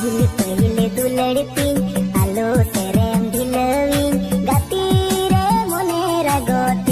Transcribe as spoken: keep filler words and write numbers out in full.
पहिले पहिले दुलड़ती आलो सेरेम ढिलवीन गाती रे मोने रगोट